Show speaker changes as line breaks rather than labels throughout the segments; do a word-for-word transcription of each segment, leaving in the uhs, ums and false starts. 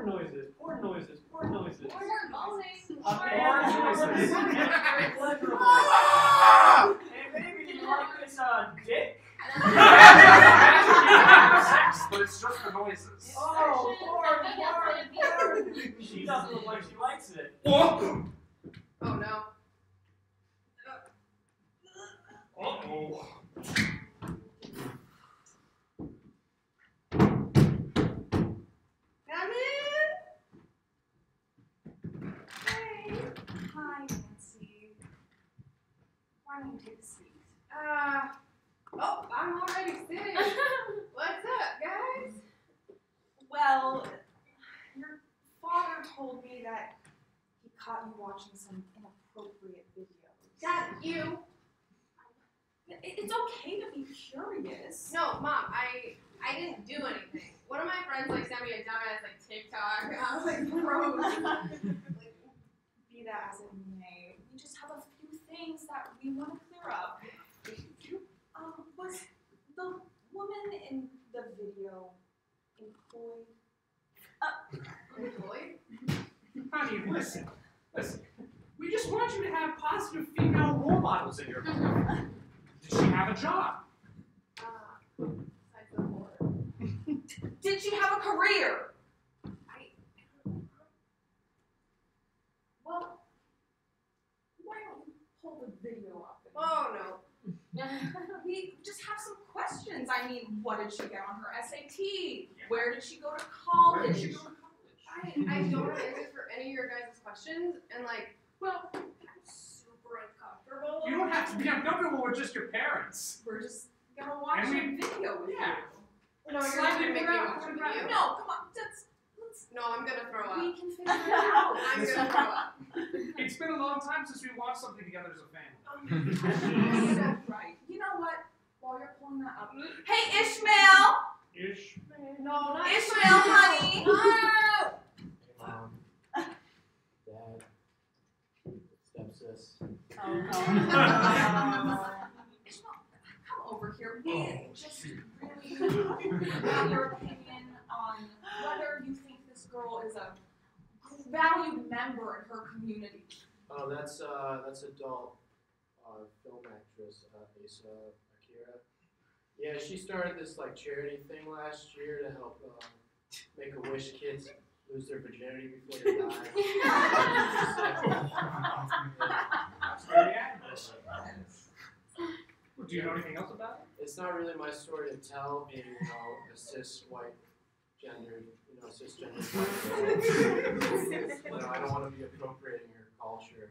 porn noises, porn noises, porn noises.
Porn noises.
Uh, porn noises. Very pleasurable. Hey, baby, do you like this uh, dick?
Sex, but it's just the noises.
Oh, porn, porn, porn. She doesn't look like she likes it.
Oh,
Oh no.
uh-oh.
Come in. Hey.
Hi, Nancy. Why don't you take a seat?
Uh, oh, I'm already sitting. What's up, guys?
Well, your father told me that he caught you watching some inappropriate videos.
Dad, you.
It- It's okay to be curious.
No, Mom, I I didn't do anything. One of my friends like sent me a dumbass like TikTok. I was like, gross. Like,
Be that as it may, we just have a few things that we want to clear up. Um, was the woman in the video employed?
employed?
Honey, listen. Listen. We just want you to have positive female role models in your life. Did she have a job?
Uh, besides the board.
Did she have a career?
I. Well,
Why don't you pull the video up? and-
oh no.
We just have some questions. I mean, what did she get on her S A T? Where did she go to college?
Where did she go to college?
I, I don't have answers for any of your guys' questions, and like, well, I'm super uncomfortable.
You don't have to be uncomfortable with just your parents.
We're just gonna watch
And
a
we-
video with
Yeah.
you.
No, you're not
Slightly
gonna make me
more-
watch a
more-
video.
No, come on. That's let's.
No, I'm gonna throw up.
We can figure it out.
I'm gonna throw up.
It's been a long time since we watched something together as a family.
Right. You know what? While you're pulling that up. Hey, Ishmael.
Ish.
No, not
Ishmael, honey.
No.
Mom, Dad, stepsis.
Oh, no. Ishmael, come over here. We just really want your opinion on whether you think this girl is a valued member in her community.
Oh, that's uh, that's adult uh, film actress uh, Asa Akira. Yeah, she started this like charity thing last year to help uh, Make-A-Wish kids lose their virginity before they die.
That's very accurate. Do you know anything else about it?
It's not really my story to tell, being you know a cis white gender, you know cisgender white girl. You know, I don't want to be appropriating her culture.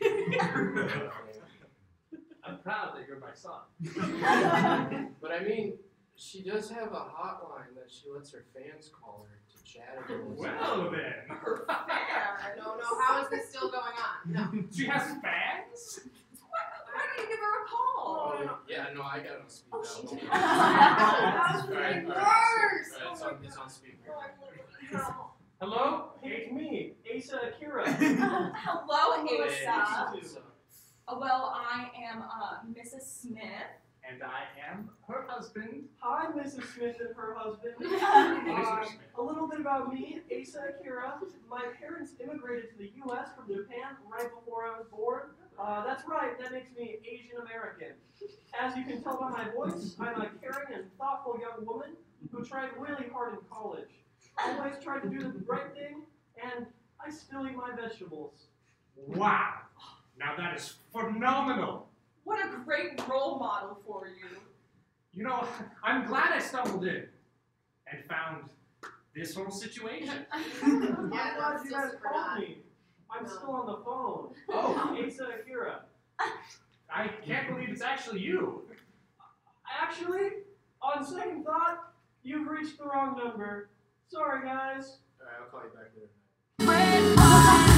I'm proud that you're my son.
But I mean, she does have a hotline that she lets her fans call her to chat about.
Well then.
Fair.
No, no. How is this still going on? No.
She has fans?
Why, why don't you give her a call?
Oh, yeah, no, I got it on speed
Oh,
dial.
she did.
All right, all right,
Worse.
all right, it's on, it's on speaker.
Hello? Hey, it's me, Asa Akira.
Hello,
Hey,
Asa.
it's, uh,
Uh, well, I am uh, Missus Smith.
And I am her husband.
Hi, Missus Smith and her husband.
Mister
Uh,
Smith.
a little bit about me, Asa Akira. My parents immigrated to the U S from Japan right before I was born. Uh, that's right, that makes me Asian American. As you can tell by my voice, I'm a caring and thoughtful young woman who tried really hard in college. Always tried to do the right thing, and I still eat my vegetables.
Wow. Now that is phenomenal.
What a great role model for you.
You know, I'm glad I stumbled in and found this whole situation.
Yeah,
I'm
no,
glad
it's
you
still
guys
super
called
not.
me. I'm
No.
still on the phone.
Oh,
Asa Akira.
I can't believe it's actually you.
Actually, on second thought, you've reached the wrong number. Sorry, guys.
all right, I'll call you back later.